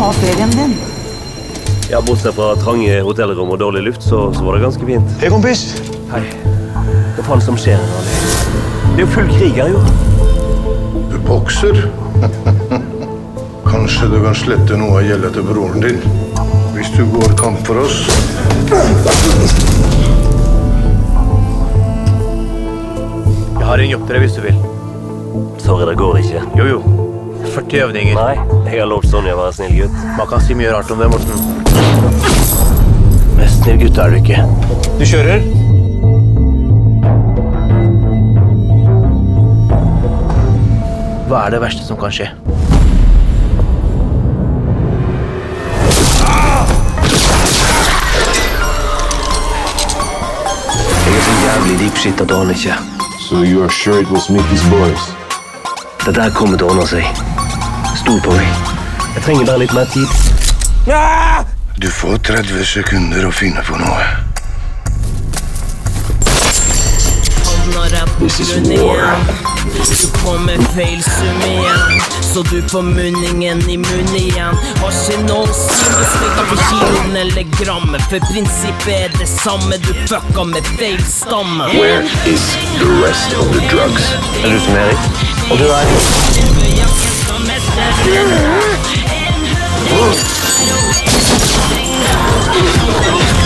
ha ferien din? Ja, bortsett fra trange hotellrom og dårlig luft, så var det ganske fint. Hei, kompis. Hei. Hva faen som skjer her? Det er jo full krig her, jo. Du bokser. Kanskje du kan slette noe av gjeldet til broren din. Hvis du går kamp for oss. Jeg har en jobb til deg hvis du vil. Sorry, det går ikke. Jo. 40 øvninger. Nei, jeg har lovt Sonja å være snill gutt. Man kan si mye rart om det, Morten. Mest snill gutt er du ikke. Du kjører? Hva er det verste som kan skje? Jeg er så jævlig deep shit at aner ikke. So you are sure it was Mickey's boys? Det der kommer til å ordne seg. Stol på meg. Jeg trenger bare litt mer tid. Du får 30 sekunder å finne på noe. This is war. Du kommer feil sum igjen, så du får munningen i munn igjen. Har ikke noen stilestikk av kiloen eller grammet, for prinsippet er det samme, du fucka med feil stamme. Where is the rest of the drugs? Er du som Erik? Og du er? Er